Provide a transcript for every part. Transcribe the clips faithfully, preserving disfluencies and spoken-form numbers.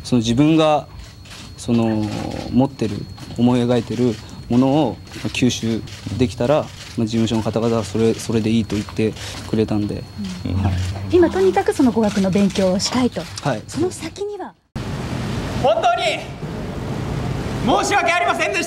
その自分がその持ってる思い描いてるものを吸収できたら、まあ、事務所の方々はそれそれでいいと言ってくれたんで、 うんはい、今とにかくその語学の勉強をしたいと、 はい、 その先には本当に申し訳ありませんでした。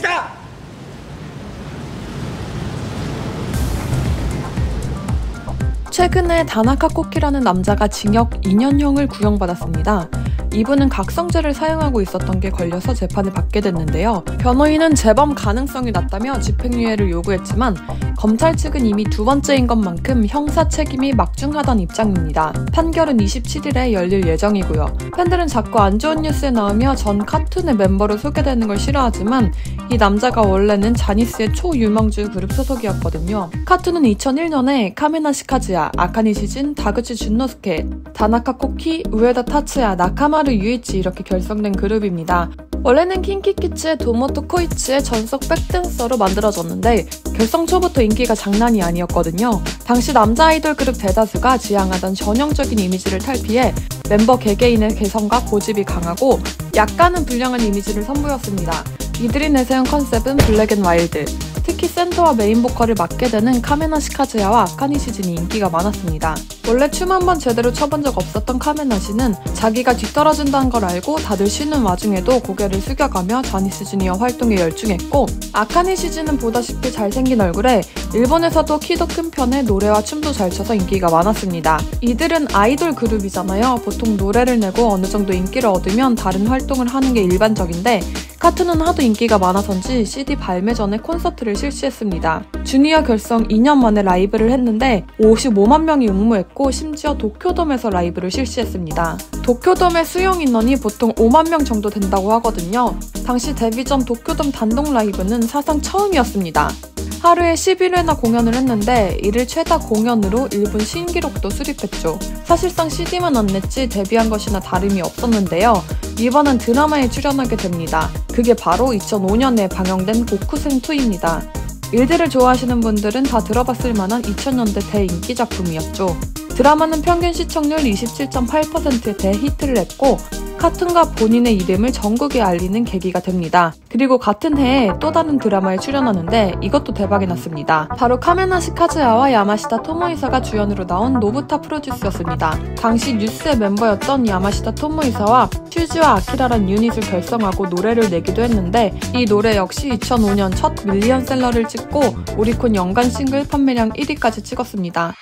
최근에 다나카 코키라는 남자가 징역 이 년형을 구형받았습니다. 이분은 각성제를 사용하고 있었던 게 걸려서 재판을 받게 됐는데요. 변호인은 재범 가능성이 낮다며 집행유예를 요구했지만 검찰 측은 이미 두 번째인 것만큼 형사 책임이 막중하다는 입장입니다. 판결은 이십칠 일에 열릴 예정이고요. 팬들은 자꾸 안 좋은 뉴스에 나오며 전 카툰의 멤버로 소개되는 걸 싫어하지만 이 남자가 원래는 자니스의 초유망주 그룹 소속이었거든요. 카툰은 이천일 년에 카메나 시카즈야, 아카니 시진, 다그치 준노스케, 다나카 코키, 우에다 타츠야, 나카마루 유이치 이렇게 결성된 그룹입니다. 원래는 킨키키츠의 도모토 코이치의 전속 백댄서로 만들어졌는데 결성 초부터 인기가 장난이 아니었거든요. 당시 남자 아이돌 그룹 대다수가 지향하던 전형적인 이미지를 탈피해 멤버 개개인의 개성과 고집이 강하고 약간은 불량한 이미지를 선보였습니다. 이들이 내세운 컨셉은 블랙 앤 와일드. 특히 센터와 메인 보컬을 맡게 되는 카메나 시카즈야와 아카니 시즌이 인기가 많았습니다. 원래 춤 한 번 제대로 춰본 적 없었던 카메나 씨는 자기가 뒤떨어진다는 걸 알고 다들 쉬는 와중에도 고개를 숙여가며 자니스 주니어 활동에 열중했고, 아카니 시즌은 보다시피 잘생긴 얼굴에 일본에서도 키도 큰 편에 노래와 춤도 잘 춰서 인기가 많았습니다. 이들은 아이돌 그룹이잖아요. 보통 노래를 내고 어느 정도 인기를 얻으면 다른 활동을 하는 게 일반적인데 카툰은 하도 인기가 많아서인지 씨디 발매 전에 콘서트를 실시했습니다. 주니어 결성 이 년 만에 라이브를 했는데 오십오만 명이 응모했고 심지어 도쿄돔에서 라이브를 실시했습니다. 도쿄돔의 수용 인원이 보통 오만 명 정도 된다고 하거든요. 당시 데뷔 전 도쿄돔 단독 라이브는 사상 처음이었습니다. 하루에 십일 회나 공연을 했는데 이를 최다 공연으로 일본 신기록도 수립했죠. 사실상 씨디만 안 냈지 데뷔한 것이나 다름이 없었는데요. 이번엔 드라마에 출연하게 됩니다. 그게 바로 이천오 년에 방영된 고쿠센이입니다. 일들을 좋아하시는 분들은 다 들어봤을 만한 이천 년대 대인기 작품이었죠. 드라마는 평균 시청률 이십칠 점 팔 퍼센트의 대히트를 했고 카툰과 본인의 이름을 전국에 알리는 계기가 됩니다. 그리고 같은 해에 또 다른 드라마에 출연하는데 이것도 대박이 났습니다. 바로 카메나 시카즈야와 야마시타 토모이사가 주연으로 나온 노부타 프로듀스였습니다. 당시 뉴스의 멤버였던 야마시타 토모이사와 슈즈와 아키라란 유닛을 결성하고 노래를 내기도 했는데 이 노래 역시 이천오 년 첫 밀리언셀러를 찍고 오리콘 연간 싱글 판매량 일 위까지 찍었습니다.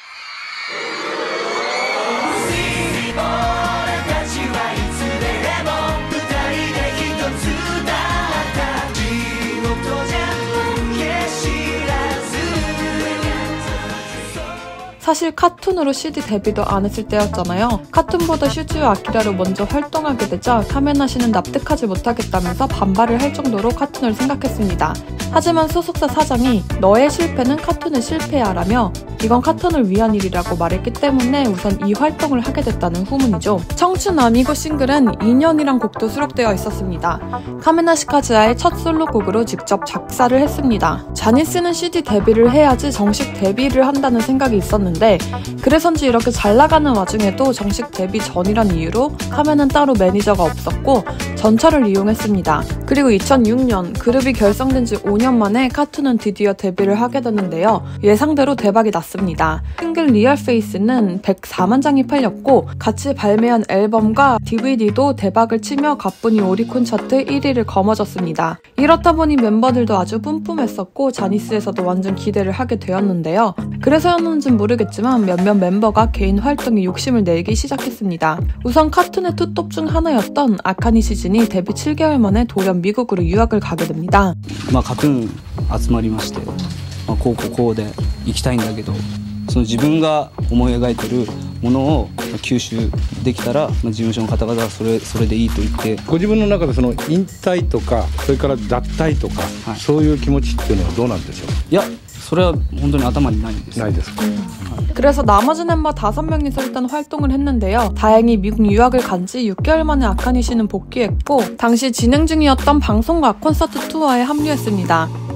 사실 카툰으로 씨디 데뷔도 안 했을 때였잖아요. 카툰보다 슈즈와 아키라로 먼저 활동하게 되자 카메나 씨는 납득하지 못하겠다면서 반발을 할 정도로 카툰을 생각했습니다. 하지만 소속사 사장이 너의 실패는 카툰의 실패야 라며 이건 카툰을 위한 일이라고 말했기 때문에 우선 이 활동을 하게 됐다는 후문이죠. 청춘 아미고 싱글은 이 년이란 곡도 수록되어 있었습니다. 카메나 시카즈야의 첫 솔로곡으로 직접 작사를 했습니다. 자니스는 씨디 데뷔를 해야지 정식 데뷔를 한다는 생각이 있었는데 그래서인지 이렇게 잘 나가는 와중에도 정식 데뷔 전이란 이유로 카메는 따로 매니저가 없었고 전철을 이용했습니다. 그리고 이천육 년 그룹이 결성된 지 오 년 만에 카툰은 드디어 데뷔를 하게 됐는데요. 예상대로 대박이 났습니다. 싱글 리얼페이스는 백사만 장이 팔렸고 같이 발매한 앨범과 디비디도 대박을 치며 가뿐히 오리콘 차트 일 위를 거머쥐었습니다. 이렇다 보니 멤버들도 아주 뿜뿜했었고 자니스에서도 완전 기대를 하게 되었는데요. 그래서였는지는 모르겠지만 몇몇 멤버가 개인 활동에 욕심을 내기 시작했습니다. 우선 카툰의 투톱 중 하나였던 아카니 시즌이 데뷔 칠 개월 만에 돌연 미국으로 유학을 가게 됩니다. まあ、カトゥーン集まりまして、まあ、こうこうこうで行きたいんだけど、その自分が思い描いてるものを吸収できたら、まあ、事務所の方々はそれそれでいいと言って。 ご自分の中でその引退とかそれから脱退とか、はい、そういう気持ちっていうのはどうなんでしょう。 いやそれは本当に頭にないです。 ないですか。 그래서 나머지 멤버 다섯 명이서 일단 활동을 했는데요. 다행히 미국 유학을 간 지 육 개월 만에 아카니 씨는 복귀했고 당시 진행 중이었던 방송과 콘서트 투어에 합류했습니다.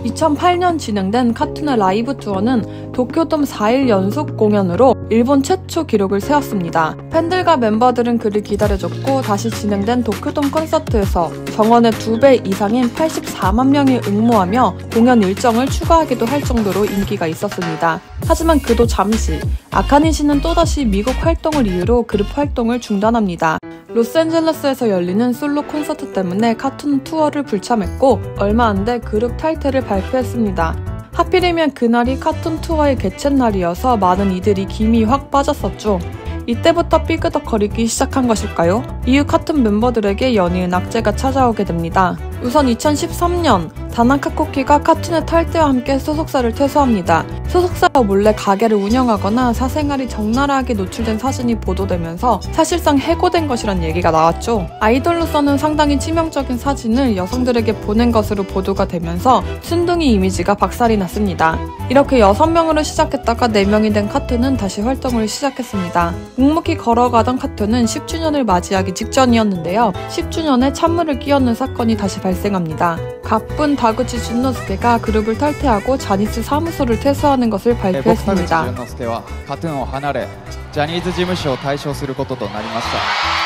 이천팔 년 진행된 카툰의 라이브 투어는 도쿄돔 사 일 연속 공연으로 일본 최초 기록을 세웠습니다. 팬들과 멤버들은 그를 기다려줬고 다시 진행된 도쿄돔 콘서트에서 정원의 두 배 이상인 팔십사만 명이 응모하며 공연 일정을 추가하기도 할 정도로 인기가 있었습니다. 하지만 그도 잠시 아카니 씨는 또다시 미국 활동을 이유로 그룹 활동을 중단합니다. 로스앤젤레스에서 열리는 솔로 콘서트 때문에 카툰 투어를 불참했고 얼마 안 돼 그룹 탈퇴를 발표했습니다. 하필이면 그날이 카툰 투어의 개최 날이어서 많은 이들이 김이 확 빠졌었죠. 이때부터 삐그덕거리기 시작한 것일까요? 이후 카툰 멤버들에게 연이은 악재가 찾아오게 됩니다. 우선 이천십삼 년 다나카 코키가 카툰의 탈퇴와 함께 소속사를 퇴소합니다. 소속사가 몰래 가게를 운영하거나 사생활이 적나라하게 노출된 사진이 보도되면서 사실상 해고된 것이란 얘기가 나왔죠. 아이돌로서는 상당히 치명적인 사진을 여성들에게 보낸 것으로 보도가 되면서 순둥이 이미지가 박살이 났습니다. 이렇게 여섯 명으로 시작했다가 네 명이 된 카툰은 다시 활동을 시작했습니다. 묵묵히 걸어가던 카툰은 십 주년을 맞이하기 직전이었는데요. 십 주년에 찬물을 끼얹는 사건이 다시 발생합니다. 가쁜 다구치 준노스케가 그룹을 탈퇴하고 자니스 사무소를 퇴소하는 것을 발표했습니다. 僕田口淳之介はカトゥーンを離れジャニーズ事務所を退所することとなりました、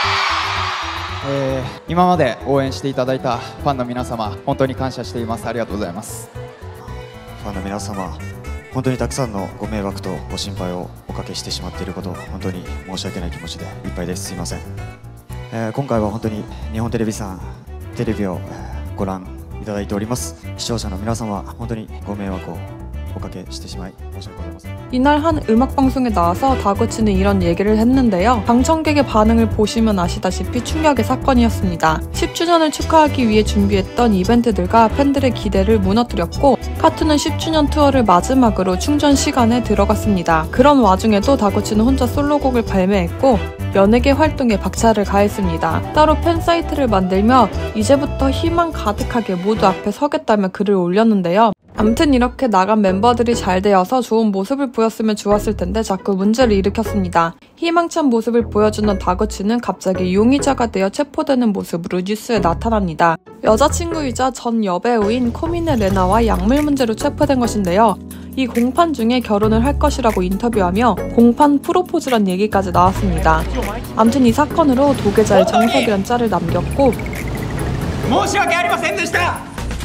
えー、今まで応援していただいたファンの皆様本当に感謝しています。ありがとうございます。 ファンの皆様本当にたくさんのご迷惑とご心配をおかけしてしまっていること本当に申し訳ない気持ちでいっぱいです。すいません、えー、今回は本当に日本テレビさんテレビをご覧いただいております。視聴者の皆様本当にご迷惑をおかけしてしまい申し訳ございません。 이날 한 음악방송에 나와서 다구치는 이런 얘기를 했는데요. 방청객의 반응을 보시면 아시다시피 충격의 사건이었습니다. 십 주년을 축하하기 위해 준비했던 이벤트들과 팬들의 기대를 무너뜨렸고 카툰은 십 주년 투어를 마지막으로 충전 시간에 들어갔습니다. 그런 와중에도 다구치는 혼자 솔로곡을 발매했고 연예계 활동에 박차를 가했습니다. 따로 팬사이트를 만들며 이제부터 희망 가득하게 모두 앞에 서겠다며 글을 올렸는데요. 암튼 이렇게 나간 멤버들이 잘 되어서 좋은 모습을 보였으면 좋았을 텐데 자꾸 문제를 일으켰습니다. 희망찬 모습을 보여주는 다구치는 갑자기 용의자가 되어 체포되는 모습으로 뉴스에 나타납니다. 여자친구이자 전 여배우인 코미네 레나와 약물 문제로 체포된 것인데요. 이 공판 중에 결혼을 할 것이라고 인터뷰하며 공판 프로포즈란 얘기까지 나왔습니다. 암튼 이 사건으로 도계자의 정석이란 짤을 남겼고 申し訳ありませんでした。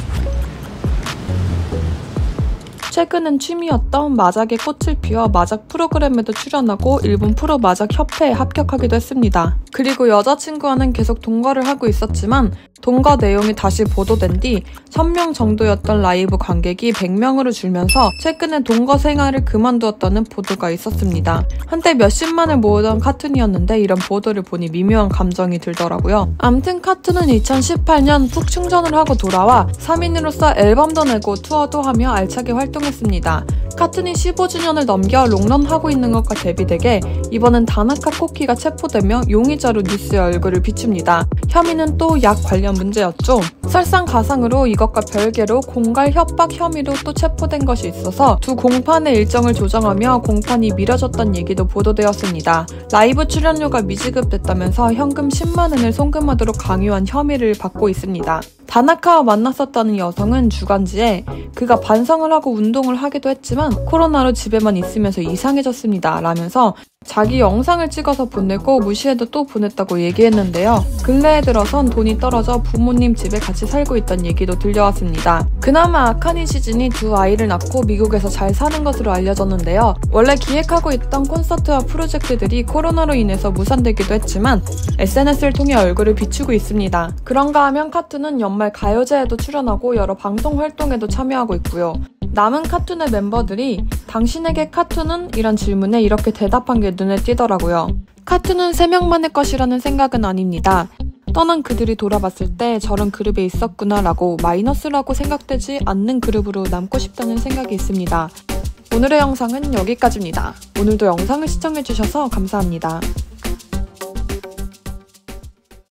최근엔 취미였던 마작의 꽃을 피워 마작 프로그램에도 출연하고 일본 프로 마작 협회에 합격하기도 했습니다. 그리고 여자친구와는 계속 동거를 하고 있었지만 동거 내용이 다시 보도된 뒤 천 명 정도였던 라이브 관객이 백 명으로 줄면서 최근에 동거 생활을 그만두었다는 보도가 있었습니다. 한때 몇십만을 모으던 카툰이었는데 이런 보도를 보니 미묘한 감정이 들더라고요. 암튼 카툰은 이천십팔 년 푹 충전을 하고 돌아와 삼 인으로서 앨범도 내고 투어도 하며 알차게 활동했습니다. 카툰이 십오 주년을 넘겨 롱런하고 있는 것과 대비되게 이번엔 다나카 코키가 체포되며 용의자로 뉴스에 얼굴을 비춥니다. 혐의는 또 약 관련 문제였죠. 설상가상으로 이것과 별개로 공갈 협박 혐의로 또 체포된 것이 있어서 두 공판의 일정을 조정하며 공판이 미뤄졌다는 얘기도 보도되었습니다. 라이브 출연료가 미지급됐다면서 현금 십만 엔을 송금하도록 강요한 혐의를 받고 있습니다. 다나카와 만났었다는 여성은 주간지에 그가 반성을 하고 운동을 하기도 했지만 코로나로 집에만 있으면서 이상해졌습니다 라면서 자기 영상을 찍어서 보내고 무시해도 또 보냈다고 얘기했는데요. 근래에 들어선 돈이 떨어져 부모님 집에 같이 살고 있다는 얘기도 들려왔습니다. 그나마 아카니 시즌이 두 아이를 낳고 미국에서 잘 사는 것으로 알려졌는데요. 원래 기획하고 있던 콘서트와 프로젝트들이 코로나로 인해서 무산되기도 했지만 에스엔에스를 통해 얼굴을 비추고 있습니다. 그런가 하면 카툰은 연말 가요제에도 출연하고 여러 방송 활동에도 참여하고 있고요. 남은 카툰의 멤버들이 당신에게 카툰은? 이런 질문에 이렇게 대답한 게 눈에 띄더라고요. 카툰은 세 명만의 것이라는 생각은 아닙니다. 떠난 그들이 돌아봤을 때 저런 그룹에 있었구나 라고 마이너스라고 생각되지 않는 그룹으로 남고 싶다는 생각이 있습니다. 오늘의 영상은 여기까지입니다. 오늘도 영상을 시청해주셔서 감사합니다.